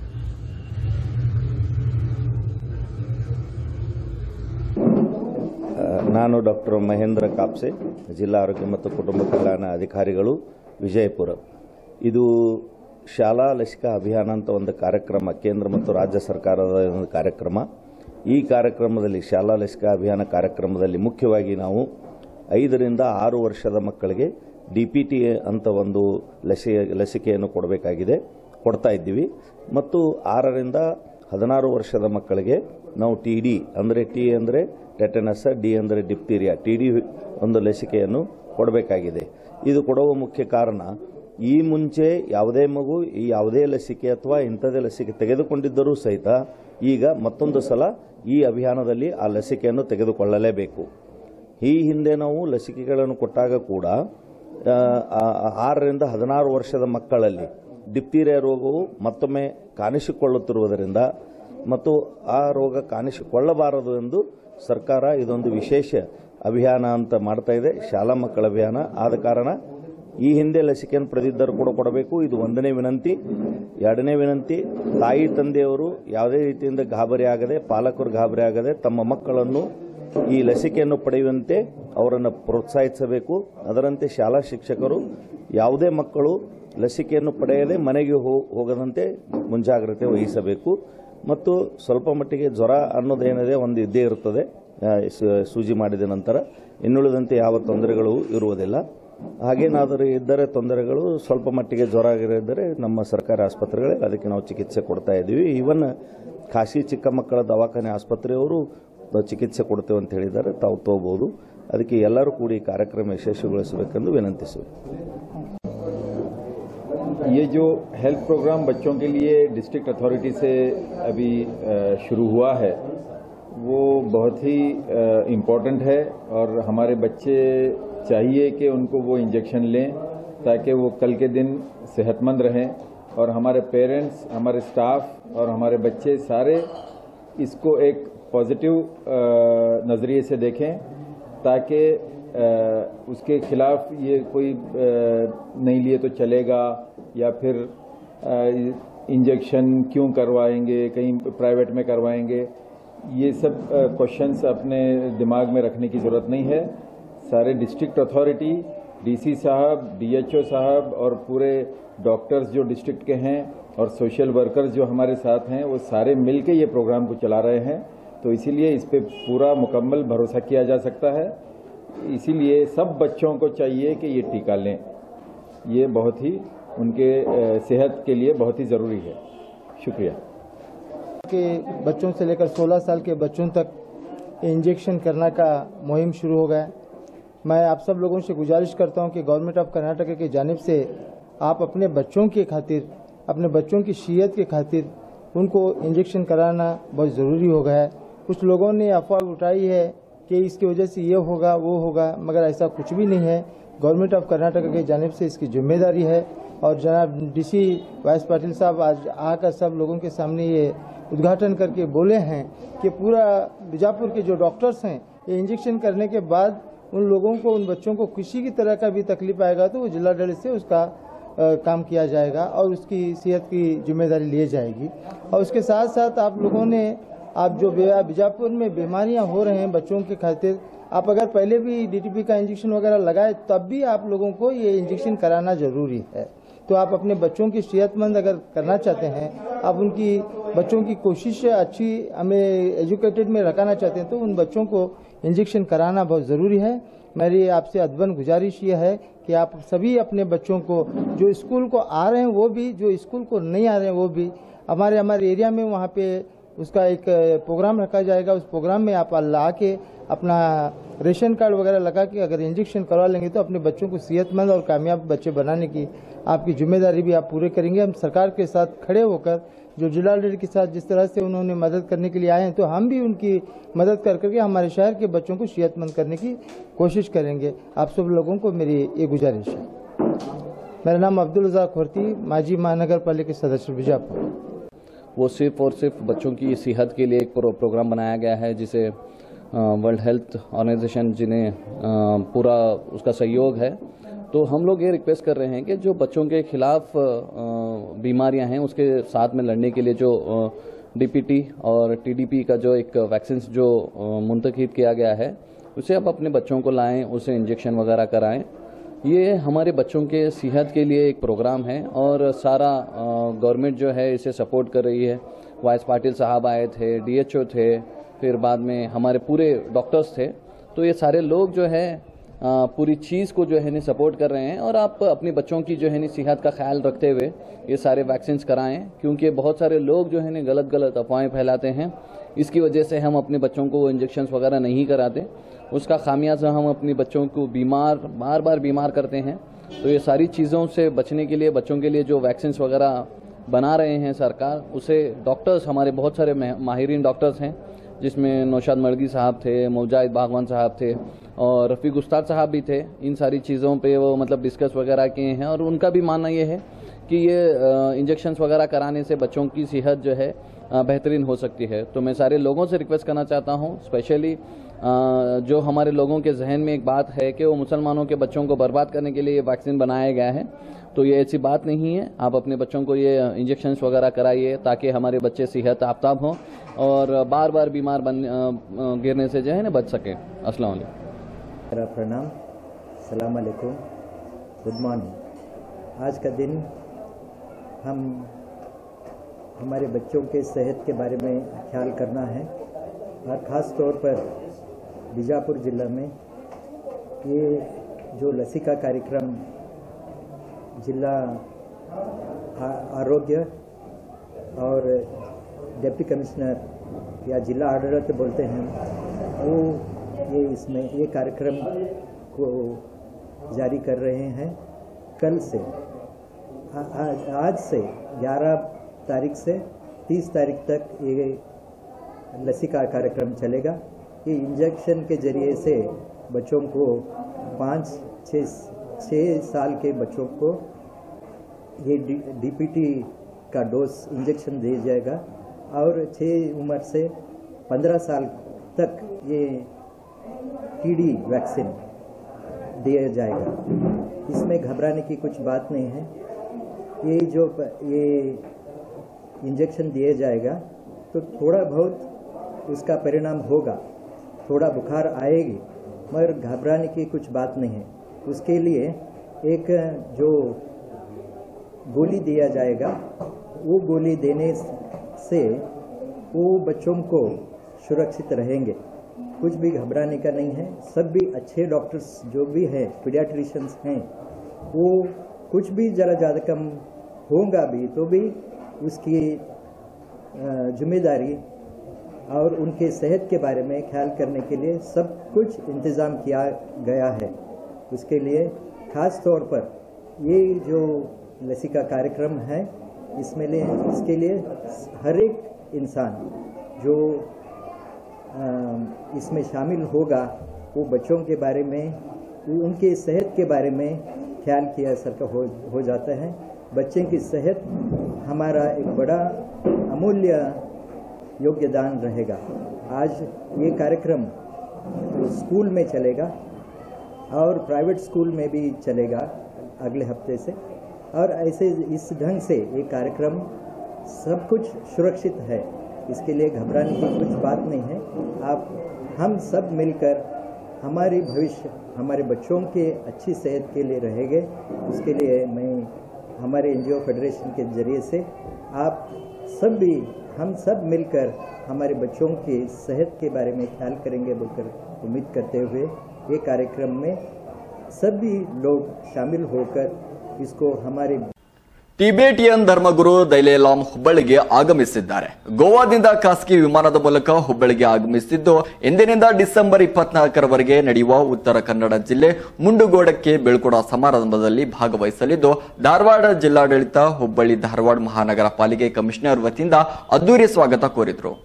E: ನಾನು ಡಾಕ್ಟರ್ ಮಹೇಂದ್ರ ಕಾಪ್ಸೆ, ಜಿಲ್ಲಾ ಆರೋಗ್ಯ ಮತ್ತು ಕುಟುಂಬ ಕಲ್ಯಾಣ ಅಧಿಕಾರಿಗಳು, ವಿಜಯಪುರ. ಇದು ಶಾಲಾ ಲಸಿಕಾ ಅಭಿಯಾನ ಅಂತ ಒಂದು ಕಾರ್ಯಕ್ರಮ, ಕೇಂದ್ರ ಮತ್ತು ರಾಜ್ಯ ಸರ್ಕಾರದ ಒಂದು ಕಾರ್ಯಕ್ರಮ. ಈ ಕಾರ್ಯಕ್ರಮದಲ್ಲಿ ಶಾಲಾ ಲಸಿಕಾ ಅಭಿಯಾನ ಕಾರ್ಯಕ್ರಮದಲ್ಲಿ ಮುಖ್ಯವಾಗಿ ನಾವು 5 ರಿಂದ 6 ವರ್ಷದ ಮಕ್ಕಳಿಗೆ DPT ಅಂತ ಒಂದು ಲಸಿಕೆಯನ್ನು ಕೊಡ್ತಾ ಇದ್ದೀವಿ. ಮತ್ತು 6 ರಿಂದ 16 ವರ್ಷದ ಮಕ್ಕಳಿಗೆ ನಾವು TD ಅಂದರೆ T ಅಂದರೆ ಟೆಟನಸ್, D ಅಂದರೆ ಡಿಪ್ತೀರಿಯಾ, TD ಒಂದು ಲಸಿಕೆಯನ್ನು ಕೊಡಬೇಕಾಗಿದೆ. ಇದು ಕೊಡುವ ಮುಖ್ಯ ಕಾರಣ, ಈ ಮುಂಚೆ ಯಾವುದೇ ಮಗು ಈ ಯಾವುದೇ ಲಸಿಕೆ ಅಥವಾ ಇಂಥದೇ ಲಸಿಕೆ ತೆಗೆದುಕೊಂಡಿದ್ದರೂ ಸಹಿತ ಈಗ ಮತ್ತೊಂದು ಸಲ ಈ ಅಭಿಯಾನದಲ್ಲಿ ಆ ಲಸಿಕೆಯನ್ನು ತೆಗೆದುಕೊಳ್ಳಲೇಬೇಕು. ಈ ಹಿಂದೆ ನಾವು ಲಸಿಕೆಗಳನ್ನು ಕೊಟ್ಟಾಗ ಕೂಡ 6 ರಿಂದ 16 ವರ್ಷದ ಮಕ್ಕಳಲ್ಲಿ ಡಿಪ್ತೀರಿಯಾ ರೋಗವು ಮತ್ತೊಮ್ಮೆ ಕಾಣಿಸಿಕೊಳ್ಳುತ್ತಿರುವುದರಿಂದ ಮತ್ತು ಆ ರೋಗ ಕಾಣಿಸಿಕೊಳ್ಳಬಾರದು ಎಂದು ಸರ್ಕಾರ ಇದೊಂದು ವಿಶೇಷ ಅಭಿಯಾನ ಅಂತ ಮಾಡ್ತಾ ಇದೆ, ಶಾಲಾ ಮಕ್ಕಳ ಅಭಿಯಾನ. ಆದ ಕಾರಣ ಈ ಹಿಂದೆ ಲಸಿಕೆಯನ್ನು ಪಡೆದಿದ್ದರೂ ಕೂಡ ಕೊಡಬೇಕು. ಇದು 1ನೇ ವಿನಂತಿ. 2ನೇ ವಿನಂತಿ, ತಾಯಿ ತಂದೆಯವರು ಯಾವುದೇ ರೀತಿಯಿಂದ ಗಾಬರಿ ಆಗದೆ, ಪಾಲಕರು ಗಾಬರಿ ಆಗದೆ ತಮ್ಮ ಮಕ್ಕಳನ್ನು ಈ ಲಸಿಕೆಯನ್ನು ಪಡೆಯುವಂತೆ ಅವರನ್ನು ಪ್ರೋತ್ಸಾಹಿಸಬೇಕು. ಅದರಂತೆ ಶಾಲಾ ಶಿಕ್ಷಕರು ಯಾವುದೇ ಮಕ್ಕಳು ಲಸಿಕೆಯನ್ನು ಪಡೆಯದೆ ಮನೆಗೆ ಹೋಗದಂತೆ ಮುಂಜಾಗ್ರತೆ ವಹಿಸಬೇಕು. ಮತ್ತು ಸ್ವಲ್ಪ ಮಟ್ಟಿಗೆ ಜ್ವರ ಅನ್ನೋದೇನಿದೆ ಒಂದು ಇದ್ದೇ ಇರುತ್ತದೆ ಸೂಜಿ ಮಾಡಿದ ನಂತರ. ಇನ್ನುಳಿದಂತೆ ಯಾವ ತೊಂದರೆಗಳು ಇರುವುದಿಲ್ಲ. ಹಾಗೇನಾದರೂ ಇದ್ದರೆ ತೊಂದರೆಗಳು ಸ್ವಲ್ಪ ಮಟ್ಟಿಗೆ ಜ್ವರ ಆಗಿದ್ದರೆ ನಮ್ಮ ಸರ್ಕಾರಿ ಆಸ್ಪತ್ರೆಗಳಲ್ಲಿ ಅದಕ್ಕೆ ನಾವು ಚಿಕಿತ್ಸೆ ಕೊಡ್ತಾ ಇದ್ದೀವಿ. ಈವನ್ ಖಾಸಗಿ ಚಿಕ್ಕ ಮಕ್ಕಳ ದವಾಖಾನೆ ಆಸ್ಪತ್ರೆಯವರು ಚಿಕಿತ್ಸೆ ಕೊಡ್ತೇವೆ ಅಂತ ಹೇಳಿದ್ದಾರೆ, ತಾವು ತಗೋಬಹುದು. ಅದಕ್ಕೆ ಎಲ್ಲರೂ ಕೂಡಿ ಕಾರ್ಯಕ್ರಮ ಯಶಸ್ವಿಗೊಳಿಸಬೇಕೆಂದು ವಿನಂತಿಸುವೆ.
F: ये जो हेल्थ प्रोग्राम बच्चों के लिए डिस्ट्रिक्ट अथॉरिटी से अभी शुरू हुआ है वो बहुत ही इम्पोर्टेंट है और हमारे बच्चे चाहिए कि उनको वो इंजेक्शन लें ताकि वो कल के दिन सेहतमंद रहें और हमारे पेरेंट्स, हमारे स्टाफ और हमारे बच्चे सारे इसको एक पॉजिटिव नज़रिए से देखें ताकि उसके खिलाफ ये कोई नहीं लिए तो चलेगा या फिर इंजेक्शन क्यों करवाएंगे, कहीं प्राइवेट में करवाएंगे, ये सब क्वेश्चंस अपने दिमाग में रखने की ज़रूरत नहीं है. सारे डिस्ट्रिक्ट अथॉरिटी डीसी साहब, डीएचओ साहब और पूरे डॉक्टर्स जो डिस्ट्रिक्ट के हैं और सोशल वर्कर्स जो हमारे साथ हैं, वो सारे मिलके ये प्रोग्राम को चला रहे हैं। तो इसीलिए इस पे पूरा मुकम्मल भरोसा किया जा सकता है। इसीलिए सब बच्चों को चाहिए कि ये टीका लें। ये बहुत ही उनके सेहत के लिए बहुत ही ज़रूरी है। शुक्रिया।
G: के बच्चों से लेकर 16 साल के बच्चों तक इंजेक्शन करने का मुहिम शुरू हो गया। मैं आप सब लोगों से गुजारिश करता हूं कि गवर्नमेंट ऑफ कर्नाटक की जानिब से आप अपने बच्चों के खातिर, अपने बच्चों की सेहत के खातिर उनको इंजेक्शन कराना बहुत ज़रूरी हो गया है। कुछ लोगों ने अफवाह उठाई है कि इसकी वजह से ये होगा वो होगा, मगर ऐसा कुछ भी नहीं है। गवर्नमेंट ऑफ कर्नाटक की जानिब से इसकी जिम्मेदारी है और जनाब डीसी वाइस पाटिल साहब आज आकर सब लोगों के सामने ये उद्घाटन करके बोले हैं कि पूरा बीजापुर के जो डॉक्टर्स हैं, ये इंजेक्शन करने के बाद उन लोगों को, उन बच्चों को किसी की तरह का भी तकलीफ आएगा तो वो जिला डर से उसका काम किया जाएगा और उसकी सेहत की जिम्मेदारी ली जाएगी। और उसके साथ साथ आप लोगों ने, आप जो बीजापुर में बीमारियां हो रहे हैं बच्चों के खातिर, आप अगर पहले भी डीटीपी का इंजेक्शन वगैरह लगाए तब भी आप लोगों को ये इंजेक्शन कराना जरूरी है। तो आप अपने बच्चों की सेहतमंद अगर करना चाहते हैं, आप उनकी बच्चों की कोशिश अच्छी हमें एजुकेटेड में रखना चाहते हैं, तो उन बच्चों को इंजेक्शन कराना बहुत ज़रूरी है। मेरी आपसे अदबन गुजारिश ये है कि आप सभी अपने बच्चों को, जो स्कूल को आ रहे हैं वो भी, जो स्कूल को नहीं आ रहे हैं वो भी, हमारे एरिया में वहाँ पे उसका एक प्रोग्राम रखा जाएगा। उस प्रोग्राम में आप ला के अपना रेशन कार्ड वगैरह लगा के अगर इंजेक्शन करवा लेंगे तो अपने बच्चों को सेहतमंद और कामयाब बच्चे बनाने की आपकी जिम्मेदारी भी आप पूरे करेंगे। हम सरकार के साथ खड़े होकर, जो जिला लीडर के साथ जिस तरह से उन्होंने मदद करने के लिए आए हैं, तो हम भी उनकी मदद कर करके हमारे शहर के बच्चों को सेहतमंद करने की कोशिश करेंगे। आप सब लोगों को मेरी ये गुजारिश है। मेरा नाम अब्दुल रज़ाक खोरती, माजी महानगर पालिका सदस्य बीजापुर।
H: वो सिर्फ और सिर्फ बच्चों की सेहत के लिए एक प्रोग्राम बनाया गया है, जिसे वर्ल्ड हेल्थ ऑर्गेनाइजेशन जिन्हें पूरा उसका सहयोग है। तो हम लोग ये रिक्वेस्ट कर रहे हैं कि जो बच्चों के खिलाफ बीमारियां हैं उसके साथ में लड़ने के लिए जो डीपीटी और टीडीपी का जो एक वैक्सीन जो मुंतखब किया गया है, उसे आप अपने बच्चों को लाएं, उसे इंजेक्शन वगैरह कराएं। ये हमारे बच्चों के सेहत के लिए एक प्रोग्राम है और सारा गवर्नमेंट जो है इसे सपोर्ट कर रही है। वाइस पाटिल साहब आए थे, डीएचओ थे, फिर बाद में हमारे पूरे डॉक्टर्स थे। तो ये सारे लोग जो है पूरी चीज़ को जो है सपोर्ट कर रहे हैं। और आप अपने बच्चों की जो है सेहत का ख्याल रखते हुए ये सारे वैक्सीन कराएं, क्योंकि बहुत सारे लोग जो है गलत अफवाहें फैलाते हैं। इसकी वजह से हम अपने बच्चों को इंजेक्शन वगैरह नहीं कराते, उसका खामियाजा हम अपने बच्चों को बार बार बीमार करते हैं। तो ये सारी चीज़ों से बचने के लिए बच्चों के लिए जो वैक्सीन वगैरह बना रहे हैं सरकार, उसे डॉक्टर्स, हमारे बहुत सारे माहिरीन डॉक्टर्स हैं, जिसमें नौशाद मर्गी साहब थे, मुजाहिद बागवान साहब थे और रफ़ीक उस्ताद साहब भी थे। इन सारी चीज़ों पे वो मतलब डिस्कस वगैरह किए हैं और उनका भी मानना ये है कि ये इंजेक्शंस वगैरह कराने से बच्चों की सेहत जो है बेहतरीन हो सकती है। तो मैं सारे लोगों से रिक्वेस्ट करना चाहता हूँ, स्पेशली जो हमारे लोगों के जहन में एक बात है कि वो मुसलमानों के बच्चों को बर्बाद करने के लिए ये वैक्सीन बनाया गया है। तो ये ऐसी बात नहीं है। आप अपने बच्चों को ये इंजेक्शंस वगैरह कराइए ताकि हमारे बच्चे सेहत आफ्ताब हों और बार बार बीमार गिरने से जो है बच सकें। अस्सलाम वालेकुम।
I: मेरा प्रणाम, सलाम अलैकुम, गुड मॉर्निंग। आज का दिन हम हमारे बच्चों के सेहत के बारे में ख्याल करना है और ख़ास तौर पर बीजापुर जिला में ये जो लसिका कार्यक्रम जिला आरोग्य और डिप्टी कमिश्नर या जिला आडಳಿತ बोलते हैं, वो ये इसमें ये कार्यक्रम को जारी कर रहे हैं। कल से आज से 11 तारीख से 30 तारीख तक ये लसिका कार्यक्रम चलेगा। ये इंजेक्शन के जरिए से बच्चों को 5-6 साल के बच्चों को ये डीपीटी का डोज इंजेक्शन दिया जाएगा और 6 उम्र से 15 साल तक ये टीडी वैक्सीन दिया जाएगा। इसमें घबराने की कुछ बात नहीं है। ये इंजेक्शन दिया जाएगा तो थोड़ा बहुत उसका परिणाम होगा, थोड़ा बुखार आएगी, मगर घबराने की कुछ बात नहीं है। उसके लिए एक जो गोली दिया जाएगा, वो गोली देने से वो बच्चों को सुरक्षित रहेंगे। कुछ भी घबराने का नहीं है। सब भी अच्छे डॉक्टर्स जो भी हैं, पीडियाट्रिशियंस हैं, वो कुछ भी ज़रा ज़्यादा कम होगा भी तो भी उसकी जिम्मेदारी और उनके सेहत के बारे में ख्याल करने के लिए सब कुछ इंतज़ाम किया गया है। उसके लिए ख़ास तौर पर ये जो लसिका कार्यक्रम है, इसके लिए हर एक इंसान जो इसमें शामिल होगा वो बच्चों के बारे में, उनके सेहत के बारे में ख्याल किया सर हो जाता है। बच्चे की सेहत हमारा एक बड़ा अमूल्य योगदान रहेगा। आज ये कार्यक्रम स्कूल में चलेगा और प्राइवेट स्कूल में भी चलेगा अगले हफ्ते से, और ऐसे इस ढंग से ये कार्यक्रम सब कुछ सुरक्षित है। इसके लिए घबराने की कुछ बात नहीं है। हम सब मिलकर हमारे भविष्य, हमारे बच्चों के अच्छी सेहत के लिए रहेंगे। उसके लिए मैं हमारे एनजीओ फेडरेशन के जरिए से हम सब मिलकर हमारे बच्चों की सेहत के बारे में ख्याल करेंगे बोलकर उम्मीद करते हुए ये कार्यक्रम में सभी लोग शामिल होकर इसको हमारे
A: ಟಿಬೇಟಿಯನ್ ಧರ್ಮಗುರು ದೈಲೇಲಾಮ್ ಹುಬ್ಬಳ್ಳಿಗೆ ಆಗಮಿಸಿದ್ದಾರೆ. ಗೋವಾದಿಂದ ಖಾಸಗಿ ವಿಮಾನದ ಮೂಲಕ ಹುಬ್ಬಳ್ಳಿಗೆ ಆಗಮಿಸಿದ್ದು ಇಂದಿನಿಂದ ಡಿಸೆಂಬರ್ 24ರವರೆಗೆ ನಡೆಯುವ ಉತ್ತರ ಕನ್ನಡ ಜಿಲ್ಲೆ ಮುಂಡುಗೋಡಕ್ಕೆ ಬೀಳ್ಕೊಡ ಸಮಾರಂಭದಲ್ಲಿ ಭಾಗವಹಿಸಲಿದ್ದು, ಧಾರವಾಡ ಜಿಲ್ಲಾಡಳಿತ, ಹುಬ್ಬಳ್ಳಿ ಧಾರವಾಡ ಮಹಾನಗರ ಪಾಲಿಕೆ ಕಮಿಷನರ್ ವತಿಯಿಂದ ಅದ್ದೂರಿ ಸ್ವಾಗತ ಕೋರಿದ್ರು.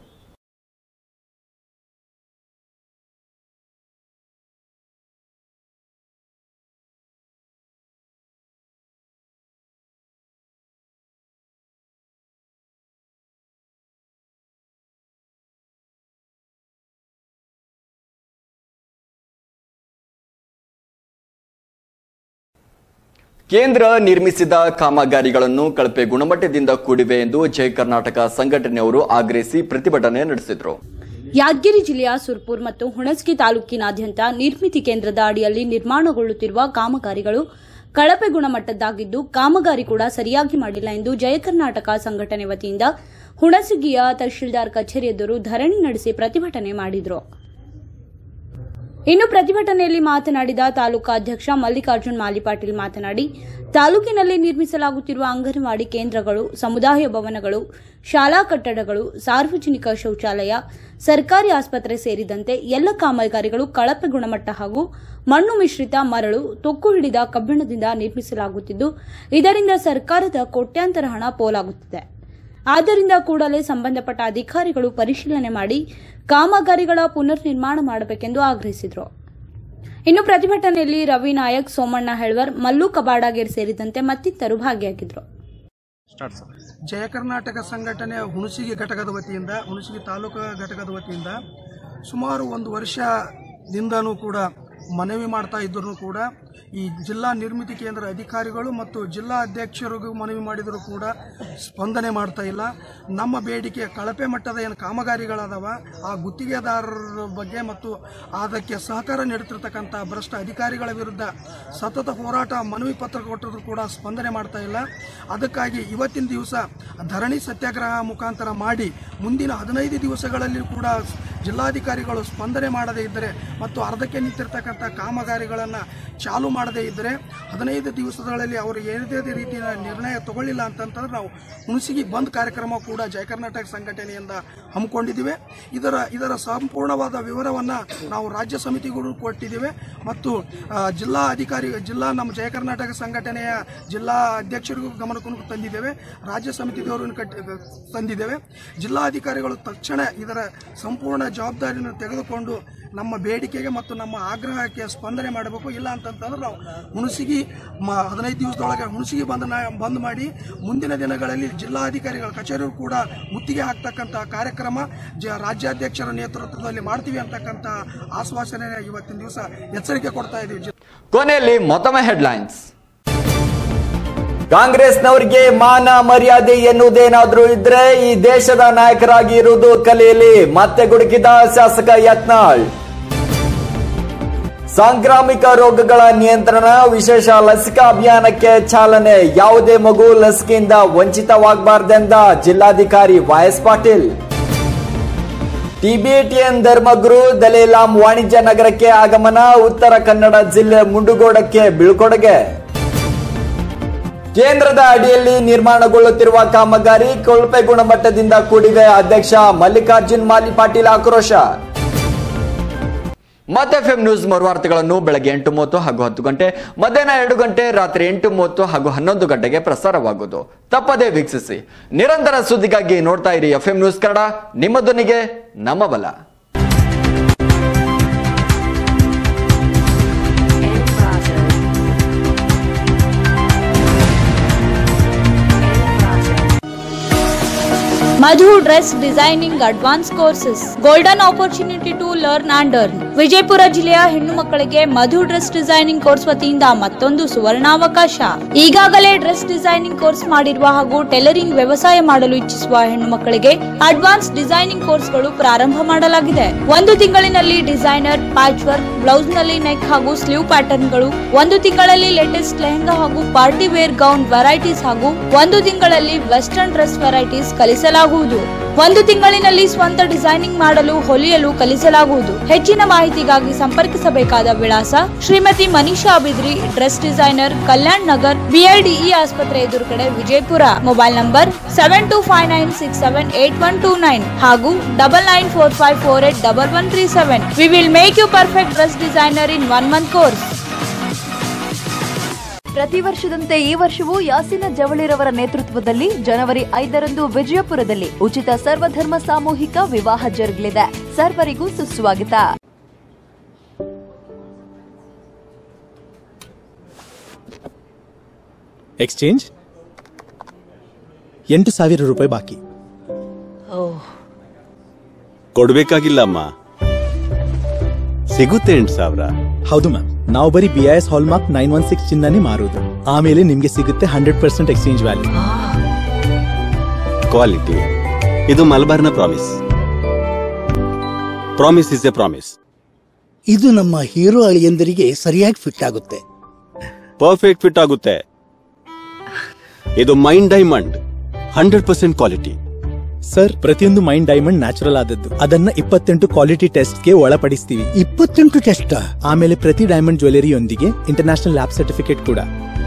A: ಕೇಂದ್ರ ನಿರ್ಮಿಸಿದ ಕಾಮಗಾರಿಗಳನ್ನು ಕಳಪೆ ಗುಣಮಟ್ಟದಿಂದ ಕೂಡಿವೆ ಎಂದು ಜೈ ಕರ್ನಾಟಕ ಸಂಘಟನೆಯವರು ಆಗ್ರಹಿಸಿ ಪ್ರತಿಭಟನೆ ನಡೆಸಿದರು.
C: ಯಾದಗಿರಿ ಜಿಲ್ಲೆಯ ಸುರ್ಪುರ್ ಮತ್ತು ಹುಣಸಗಿ ತಾಲೂಕಿನಾದ್ಯಂತ ನಿರ್ಮಿತಿ ಕೇಂದ್ರದ ಅಡಿಯಲ್ಲಿ ನಿರ್ಮಾಣಗೊಳ್ಳುತ್ತಿರುವ ಕಾಮಗಾರಿಗಳು ಕಳಪೆ ಗುಣಮಟ್ಟದ್ದಾಗಿದ್ದು, ಕಾಮಗಾರಿ ಕೂಡ ಸರಿಯಾಗಿ ಮಾಡಿಲ್ಲ ಎಂದು ಜಯ ಕರ್ನಾಟಕ ಸಂಘಟನೆ ವತಿಯಿಂದ ಹುಣಸಗಿಯ ತಹಶೀಲ್ದಾರ್ ಕಚೇರಿ ಎದುರು ಧರಣಿ ನಡೆಸಿ ಪ್ರತಿಭಟನೆ ಮಾಡಿದರು. ಇನ್ನು ಪ್ರತಿಭಟನೆಯಲ್ಲಿ ಮಾತನಾಡಿದ ತಾಲೂಕಾ ಅಧ್ಯಕ್ಷ ಮಲ್ಲಿಕಾರ್ಜುನ್ ಮಾಲಿಪಾಟೀಲ್ ಮಾತನಾಡಿ, ತಾಲೂಕಿನಲ್ಲಿ ನಿರ್ಮಿಸಲಾಗುತ್ತಿರುವ ಅಂಗನವಾಡಿ ಕೇಂದ್ರಗಳು, ಸಮುದಾಯ ಭವನಗಳು, ಶಾಲಾ ಕಟ್ಟಡಗಳು, ಸಾರ್ವಜನಿಕ ಶೌಚಾಲಯ, ಸರ್ಕಾರಿ ಆಸ್ಪತ್ರೆ ಸೇರಿದಂತೆ ಎಲ್ಲ ಕಾಮಗಾರಿಗಳು ಕಳಪೆ ಗುಣಮಟ್ಟ ಹಾಗೂ ಮಣ್ಣು ಮಿಶ್ರಿತ ಮರಳು, ತೊಕ್ಕು ಹಿಡಿದ ಕಬ್ಬಿಣದಿಂದ ನಿರ್ಮಿಸಲಾಗುತ್ತಿದ್ದು, ಇದರಿಂದ ಸರ್ಕಾರದ ಕೋಟ್ಯಾಂತರ ಹಣ ಪೋಲಾಗುತ್ತಿದೆ. ಆದ್ದರಿಂದ ಕೂಡಲೇ ಸಂಬಂಧಪಟ್ಟ ಅಧಿಕಾರಿಗಳು ಪರಿಶೀಲನೆ ಮಾಡಿ ಕಾಮಗಾರಿಗಳ ಪುನರ್ ನಿರ್ಮಾಣ ಮಾಡಬೇಕೆಂದು ಆಗ್ರಹಿಸಿದರು. ಇನ್ನು ಪ್ರತಿಭಟನೆಯಲ್ಲಿ ರವಿ ನಾಯಕ್, ಸೋಮಣ್ಣ ಹೆಳ್ವರ್, ಮಲ್ಲು ಕಬಾಡಗೇರ್ ಸೇರಿದಂತೆ ಮತ್ತಿತರರು ಭಾಗಿಯಾಗಿದ್ದರು.
J: ಜಯ ಕರ್ನಾಟಕ ಸಂಘಟನೆ ಹುಣಸಗಿ ಘಟಕದ ವತಿಯಿಂದ, ಹುಣಸಗಿ ತಾಲೂಕು ಘಟಕದ ವತಿಯಿಂದ ಸುಮಾರು 1 ವರ್ಷದಿಂದನೂ ಕೂಡ ಮನವಿ ಮಾಡ್ತಾ ಇದ್ದರೂ ಕೂಡ ಈ ಜಿಲ್ಲಾ ನಿರ್ಮಿತಿ ಕೇಂದ್ರ ಅಧಿಕಾರಿಗಳು ಮತ್ತು ಜಿಲ್ಲಾ ಅಧ್ಯಕ್ಷರಿಗೂ ಮನವಿ ಮಾಡಿದರೂ ಕೂಡ ಸ್ಪಂದನೆ ಮಾಡ್ತಾ ಇಲ್ಲ. ನಮ್ಮ ಬೇಡಿಕೆ ಕಳಪೆ ಮಟ್ಟದ ಏನು ಕಾಮಗಾರಿಗಳಾದವ ಆ ಗುತ್ತಿಗೆದಾರರ ಬಗ್ಗೆ ಮತ್ತು ಅದಕ್ಕೆ ಸಹಕಾರ ನೀಡುತ್ತಿರತಕ್ಕಂಥ ಭ್ರಷ್ಟ ಅಧಿಕಾರಿಗಳ ವಿರುದ್ಧ ಸತತ ಹೋರಾಟ, ಮನವಿ ಪತ್ರ ಕೊಟ್ಟರೂ ಕೂಡ ಸ್ಪಂದನೆ ಮಾಡ್ತಾ ಇಲ್ಲ. ಅದಕ್ಕಾಗಿ ಇವತ್ತಿನ ದಿವಸ ಧರಣಿ ಸತ್ಯಾಗ್ರಹ ಮುಖಾಂತರ ಮಾಡಿ ಮುಂದಿನ 15 ದಿವಸಗಳಲ್ಲಿ ಕೂಡ ಜಿಲ್ಲಾಧಿಕಾರಿಗಳು ಸ್ಪಂದನೆ ಮಾಡದೇ ಇದ್ದರೆ ಮತ್ತು ಅರ್ಧಕ್ಕೆ ನಿಂತಿರ್ತಕ್ಕಂಥ ಕಾಮಗಾರಿಗಳನ್ನು ಚಾಲು ಮಾಡದೇ ಇದ್ದರೆ 15 ದಿವಸಗಳಲ್ಲಿ ಅವರು ಯಾವುದೇ ರೀತಿಯ ನಿರ್ಣಯ ತಗೊಳ್ಳಿಲ್ಲ ಅಂತಂತಂದ್ರೆ ನಾವು ಹುಣಸಗಿ ಬಂದ್ ಕಾರ್ಯಕ್ರಮ ಕೂಡ ಜಯ ಕರ್ನಾಟಕ ಸಂಘಟನೆಯಿಂದ ಹಮ್ಮಿಕೊಂಡಿದ್ದೇವೆ. ಇದರ ಸಂಪೂರ್ಣವಾದ ವಿವರವನ್ನು ನಾವು ರಾಜ್ಯ ಸಮಿತಿಗಳು ಕೊಟ್ಟಿದ್ದೇವೆ ಮತ್ತು ಜಿಲ್ಲಾ ನಮ್ಮ ಜಯ ಕರ್ನಾಟಕ ಸಂಘಟನೆಯ ಜಿಲ್ಲಾ ಅಧ್ಯಕ್ಷರಿಗೂ ಗಮನಕ್ಕೂ ತಂದಿದ್ದೇವೆ, ರಾಜ್ಯ ಸಮಿತಿದವರನ್ನು ತಂದಿದ್ದೇವೆ. ಜಿಲ್ಲಾಧಿಕಾರಿಗಳು ತಕ್ಷಣ ಇದರ ಸಂಪೂರ್ಣ ಜವಾಬ್ದಾರಿಯನ್ನು ತೆಗೆದುಕೊಂಡು ನಮ್ಮ ಬೇಡಿಕೆಗೆ ಮತ್ತು ನಮ್ಮ ಆಗ್ರಹಕ್ಕೆ ಸ್ಪಂದನೆ ಮಾಡಬೇಕು. ಇಲ್ಲ ಅಂತಂತಂದ್ರೆ ನಾವು ಹುಣಸಗಿ 15 ದಿವಸದೊಳಗೆ ಹುಣಸಗಿ ಬಂದ್ ಮಾಡಿ ಮುಂದಿನ ದಿನಗಳಲ್ಲಿ ಜಿಲ್ಲಾಧಿಕಾರಿಗಳ ಕಚೇರಿಯೂ ಕೂಡ ಮುತ್ತಿಗೆ ಹಾಕ್ತಕ್ಕಂಥ ಕಾರ್ಯಕ್ರಮ ರಾಜ್ಯಾಧ್ಯಕ್ಷರ ನೇತೃತ್ವದಲ್ಲಿ ಮಾಡ್ತೀವಿ ಅಂತಕ್ಕಂಥ ಆಶ್ವಾಸನೆ ಇವತ್ತಿನ ದಿವಸ ಎಚ್ಚರಿಕೆ ಕೊಡ್ತಾ ಇದ್ದೀವಿ.
A: ಕೊನೆಯಲ್ಲಿ ಮತ್ತೊಮ್ಮೆ ಹೆಡ್ಲೈನ್ಸ್. ಕಾಂಗ್ರೆಸ್ನವರಿಗೆ ಮಾನ ಮರ್ಯಾದೆ ಎನ್ನುವುದೇನಾದ್ರೂ ಇದ್ರೆ ಈ ದೇಶದ ನಾಯಕರಾಗಿ ಇರುವುದು ಕಲಿಯಲಿ, ಮತ್ತೆ ಗುಡುಕಿದ ಶಾಸಕ ಯತ್ನಾಳ್. ಸಾಂಕ್ರಾಮಿಕ ರೋಗಗಳ ನಿಯಂತ್ರಣ ವಿಶೇಷ ಲಸಿಕಾ ಅಭಿಯಾನಕ್ಕೆ ಚಾಲನೆ. ಯಾವುದೇ ಮಗು ಲಸಿಕೆಯಿಂದ ವಂಚಿತವಾಗಬಾರದೆಂದ ಜಿಲ್ಲಾಧಿಕಾರಿ ವೈಎಸ್ ಪಾಟೀಲ್. ಟಿಬಿಟಿಎನ್ ಧರ್ಮಗುರು ದಲೇಲಾಂ ವಾಣಿಜ್ಯ ನಗರಕ್ಕೆ ಆಗಮನ. ಉತ್ತರ ಕನ್ನಡ ಜಿಲ್ಲೆ ಮುಂಡಗೋಡಕ್ಕೆ ಬೀಳ್ಕೊಡುಗೆ. ಕೇಂದ್ರದ ಅಡಿಯಲ್ಲಿ ನಿರ್ಮಾಣಗೊಳ್ಳುತ್ತಿರುವ ಕಾಮಗಾರಿ ಕೊಳಪೆ ಗುಣಮಟ್ಟದಿಂದ ಕೂಡಿವೆ. ಅಧ್ಯಕ್ಷ ಮಲ್ಲಿಕಾರ್ಜುನ್ ಮಾಲಿ ಪಾಟೀಲ್ ಆಕ್ರೋಶ. ಮತ್ತೆ ಎಫ್ಎಂ ನ್ಯೂಸ್ ಮರುವಾರ್ತೆಗಳನ್ನು ಬೆಳಗ್ಗೆ 8:30 ಹಾಗೂ 10 ಗಂಟೆ, ಮಧ್ಯಾಹ್ನ 2 ಗಂಟೆ, ರಾತ್ರಿ 8:30 ಹಾಗೂ 11 ಗಂಟೆಗೆ ಪ್ರಸಾರವಾಗುವುದು. ತಪ್ಪದೇ ವೀಕ್ಷಿಸಿ. ನಿರಂತರ ಸುದ್ದಿಗಾಗಿ ನೋಡ್ತಾ ಇರಿ ಎಫ್ಎಂ ನ್ಯೂಸ್ ಕನ್ನಡ, ನಿಮ್ಮ ಧ್ವನಿಗೆ ನಮ್ಮ ಬಲ.
C: Madhu Dress Designing Advanced Courses. Golden opportunity to learn and earn. Vijayapura ಜಿಲ್ಲೆಯ ಹೆಣ್ಣು ಮಕ್ಕಳಿಗೆ ಮಧು ಡ್ರೆಸ್ ಡಿಸೈನಿಂಗ್ ಕೋರ್ಸ್ ವತಿಯಿಂದ ಮತ್ತೊಂದು ಸುವರ್ಣಾವಕಾಶ. ಈಗಾಗಲೇ ಡ್ರೆಸ್ ಡಿಸೈನಿಂಗ್ ಕೋರ್ಸ್ ಮಾಡಿರುವ ಹಾಗೂ ಟೈಲರಿಂಗ್ ವ್ಯವಸಾಯ ಮಾಡಲು ಇಚ್ಛಿಸುವ ಹೆಣ್ಣು ಮಕ್ಕಳಿಗೆ ಅಡ್ವಾನ್ಸ್ ಡಿಸೈನಿಂಗ್ ಕೋರ್ಸ್ಗಳು ಪ್ರಾರಂಭ ಮಾಡಲಾಗಿದೆ. 1 ತಿಂಗಳಿನಲ್ಲಿ ಡಿಸೈನರ್, ಪ್ಯಾಚ್ ವರ್ಕ್, ಬ್ಲೌಸ್ ನಲ್ಲಿ ನೆಕ್ ಹಾಗೂ ಸ್ಲೀವ್ ಪ್ಯಾಟರ್ನ್ಗಳು, 1 ತಿಂಗಳಲ್ಲಿ ಲೇಟೆಸ್ಟ್ ಲೆಹಂಗಾ ಹಾಗೂ ಪಾರ್ಟಿ ವೇರ್ ಗೌನ್ ವೆರೈಟೀಸ್ ಹಾಗೂ 1 ತಿಂಗಳಲ್ಲಿ ವೆಸ್ಟರ್ನ್ ಡ್ರೆಸ್ ವೆರೈಟೀಸ್ ಕಲಿಸಲಾಗುವುದು. 1 ತಿಂಗಳಿನಲ್ಲಿ ಸ್ವಂತ ಡಿಸೈನಿಂಗ್ ಮಾಡಲು ಹೊಲಿಯಲು ಕಲಿಸಲಾಗುವುದು. ಹೆಚ್ಚಿನ ಮಾಹಿತಿಗಾಗಿ ಸಂಪರ್ಕಿಸಬೇಕಾದ ವಿಳಾಸ Shrimati Manisha Bidri, dress designer, Kalyan Nagar, BIDE ಆಸ್ಪತ್ರೆ ಎದುರುಗಡೆ, ವಿಜಯಪುರ. ಮೊಬೈಲ್ ನಂಬರ್ 7259678129 ಹಾಗೂ 9945481137. We will make you perfect dress designer in 1 month course.
K: ಪ್ರತಿ ವರ್ಷದಂತೆ ಈ ವರ್ಷವೂ ಯಾಸಿನ ಜವಳಿರವರ ನೇತೃತ್ವದಲ್ಲಿ ಜನವರಿ 5ರಂದು ವಿಜಯಪುರದಲ್ಲಿ ಉಚಿತ ಸರ್ವಧರ್ಮ ಸಾಮೂಹಿಕ ವಿವಾಹ ಜರುಗಲಿದೆ. ಸರ್ವರಿಗೂ ಸುಸ್ವಾಗತ.
L: ಎಕ್ಸ್ಚೇಂಜ್ 8,000 ರೂಪಾಯಿ ಬಾಕಿ.
M: ಕೊಡ್ಬೇಕಾಗಿಲ್ಲ ಅಮ್ಮ, ಸಿಗುತ್ತೆ 8,000.
L: ಹೌದು ಮ್ಯಾಮ್, ನಾವು ಬರೀ BIS ಹಾಲ್ಮಾರ್ಕ್ 916 ಚಿನ್ನನೇ ಮಾರೋದು. ಆಮೇಲೆ ನಿಮ್ಗೆ ಸಿಗುತ್ತೆ 100% ಎಕ್ಸ್ಚೇಂಜ್ ವ್ಯಾಲ್ಯೂ.
M: ಕ್ವಾಲಿಟಿ ಇದು ಮಲಬಾರ್ನ promise. Promise is A promise.
N: ಇದು ನಮ್ಮ ಹೀರೋ ಅಳಿಯಂದರಿಗೆ ಸರಿಯಾಗಿ ಫಿಟ್ ಆಗುತ್ತೆ.
M: ಪರ್ಫೆಕ್ಟ್ ಫಿಟ್ ಆಗುತ್ತೆ. ಇದು ಮೈಂಡ್ ಡೈಮಂಡ್ 100% ಕ್ವಾಲಿಟಿ.
L: ಸರ್, ಪ್ರತಿಯೊಂದು ಮೈಂಡ್ ಡೈಮಂಡ್ ನ್ಯಾಚುರಲ್ ಆದದ್ದು. ಅದನ್ನ 28 ಕ್ವಾಲಿಟಿ ಟೆಸ್ಟ್ಗೆ ಒಳಪಡಿಸ್ತೀವಿ.
N: 28 ಟೆಸ್ಟ್.
L: ಆಮೇಲೆ ಪ್ರತಿ ಡೈಮಂಡ್ ಜ್ಯುವೆಲರಿಯೊಂದಿಗೆ ಇಂಟರ್ನ್ಯಾಷನಲ್ ಲ್ಯಾಬ್ ಸರ್ಟಿಫಿಕೇಟ್ ಕೂಡ.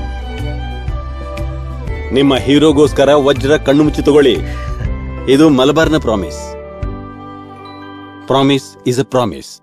M: ನಿಮ್ಮ ಹೀರೋಗೋಸ್ಕರ ವಜ್ರ ಕಣ್ಣು ಮುಚ್ಚಿ ತಗೊಳ್ಳಿ. ಇದು ಮಲಬಾರ್ನ ಪ್ರಾಮಿಸ್. ಪ್ರಾಮಿಸ್ ಇಸ್ ಎ ಪ್ರಾಮಿಸ್.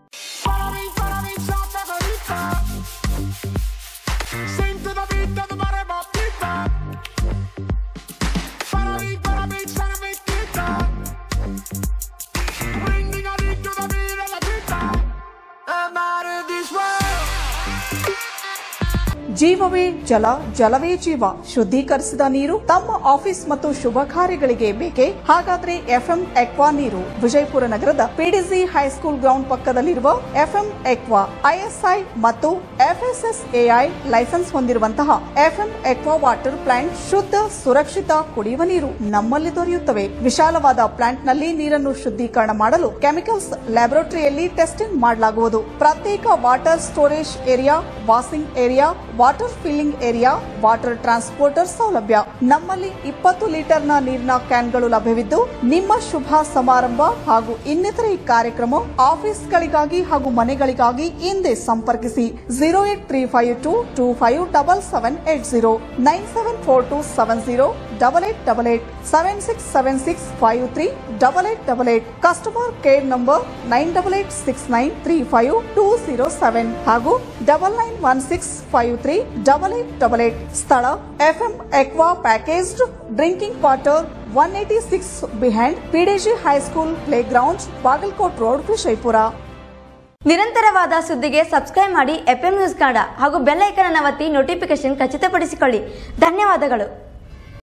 O: ಜೀವವೇ ಜಲ, ಜಲವೇ ಜೀವ. ಶುದ್ಧೀಕರಿಸಿದ ನೀರು ತಮ್ಮ ಆಫೀಸ್ ಮತ್ತು ಶುಭ ಕಾರ್ಯಗಳಿಗೆ ಬೇಕೆ? ಹಾಗಾದ್ರೆ ಎಫ್ಎಂ ಎಕ್ವಾ ನೀರು. ವಿಜಯಪುರ ನಗರದ ಪಿಡಿಸಿ ಹೈಸ್ಕೂಲ್ ಗ್ರೌಂಡ್ ಪಕ್ಕದಲ್ಲಿರುವ ಎಫ್ಎಂ ಎಕ್ವಾ ISI ಮತ್ತು FSSAI ಲೈಸೆನ್ಸ್ ಹೊಂದಿರುವಂತಹ ಎಫ್ಎಂ ಎಕ್ವಾ ವಾಟರ್ ಪ್ಲಾಂಟ್ ಶುದ್ಧ, ಸುರಕ್ಷಿತ ಕುಡಿಯುವ ನೀರು ನಮ್ಮಲ್ಲಿ ದೊರೆಯುತ್ತವೆ. ವಿಶಾಲವಾದ ಪ್ಲಾಂಟ್ ನಲ್ಲಿ ನೀರನ್ನು ಶುದ್ಧೀಕರಣ ಮಾಡಲು ಕೆಮಿಕಲ್ಸ್ ಲ್ಯಾಬೊರೇಟರಿಯಲ್ಲಿ ಟೆಸ್ಟಿಂಗ್ ಮಾಡಲಾಗುವುದು. ಪ್ರತ್ಯೇಕ water storage area, washing area, water filling area, water transporter ಸೌಲಭ್ಯ. ನಮ್ಮಲ್ಲಿ 20 ಲೀಟರ್ನ ನೀರಿನ ಕ್ಯಾನ್ಗಳು ಲಭ್ಯವಿದ್ದು ನಿಮ್ಮ ಶುಭ ಸಮಾರಂಭ ಹಾಗೂ ಇನ್ನಿತರೆ ಕಾರ್ಯಕ್ರಮ, ಆಫೀಸ್ಗಳಿಗಾಗಿ ಹಾಗೂ ಮನೆಗಳಿಗಾಗಿ ಹಿಂದೆ ಸಂಪರ್ಕಿಸಿ. 08352257780 9742708888 7676538888. ಕಸ್ಟಮರ್ ಕೇರ್ ನಂಬರ್ 9886935207 ಹಾಗೂ 9916538888. ಸ್ಥಳ FM aqua packaged drinking water 186 behind PDG high school playground, Bagalkot road, Vijayapura.
P: ನಿರಂತರವಾದ ಸುದ್ದಿಗೆ ಸಬ್ಸ್ಕ್ರೈಬ್ ಮಾಡಿ ಎಫ್ಎಂ ನ್ಯೂಸ್ ಕನ್ನಡ ಹಾಗೂ ಬೆಲ್ ಐಕಾನ್ ಅನ್ನು ಒತ್ತಿ ನೋಟಿಫಿಕೇಶನ್ ಖಚಿತಪಡಿಸಿಕೊಳ್ಳಿ. ಧನ್ಯವಾದಗಳು.